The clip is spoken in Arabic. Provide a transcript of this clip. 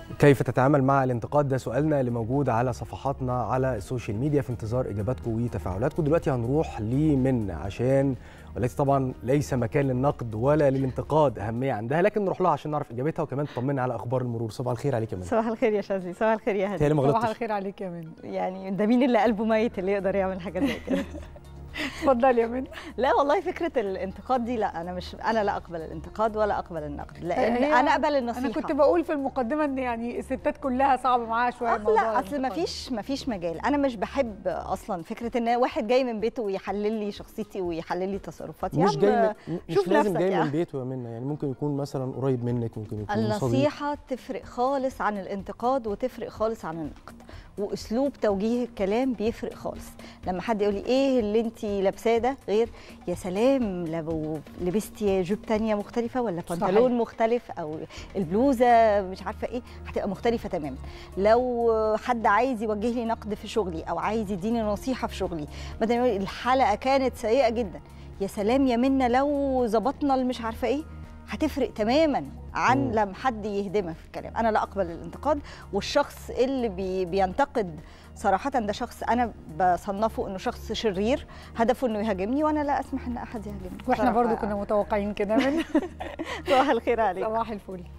كيف تتعامل مع الانتقاد؟ ده سؤالنا اللي موجود على صفحاتنا على السوشيال ميديا، في انتظار اجاباتكم وتفاعلاتكم. دلوقتي هنروح لمن عشان والتي طبعا ليس مكان للنقد ولا للانتقاد اهميه عندها، لكن نروح لها عشان نعرف اجابتها وكمان تطمنا على اخبار المرور. صباح الخير عليك يا من. صباح الخير يا شاذلي، صباح الخير يا هدي. صباح الخير عليك يا من. يعني ده مين اللي قلبه ميت اللي يقدر يعمل حاجه زي كده؟ اتفضل يا من. لا والله فكره الانتقاد دي لا، انا لا اقبل الانتقاد ولا اقبل النقد، لان انا اقبل النصيحه. انا كنت بقول في المقدمه ان يعني الستات كلها صعب معاها شويه الموضوع. لا اصل ما فيش مجال. انا مش بحب اصلا فكره ان واحد جاي من بيته ويحلل لي شخصيتي ويحلل لي تصرفاتي. مش جاي مش لازم جاي من بيته يا منى، يعني ممكن يكون مثلا قريب منك، ممكن يكون النصيحه تفرق خالص عن الانتقاد وتفرق خالص عن النقد، واسلوب توجيه الكلام بيفرق خالص. لما حد يقول لي ايه اللي انت لابساه ده، غير يا سلام لو لبستي جوب تانية مختلفه ولا بنطلون مختلف او البلوزه مش عارفه ايه، هتبقى مختلفه تماما. لو حد عايز يوجه لي نقد في شغلي او عايز يديني نصيحه في شغلي، مثلا يقول الحلقه كانت سيئه جدا، يا سلام يا منى لو ظبطنا مش عارفه ايه، هتفرق تماما عن لما حد يهدمها في الكلام. انا لا اقبل الانتقاد، والشخص اللي بينتقد صراحه ده شخص انا بصنفه انه شخص شرير هدفه انه يهاجمني، وانا لا اسمح ان احد يهاجمني. واحنا برضو كنا متوقعين كده من. صباح الخير عليك. صباح الفل.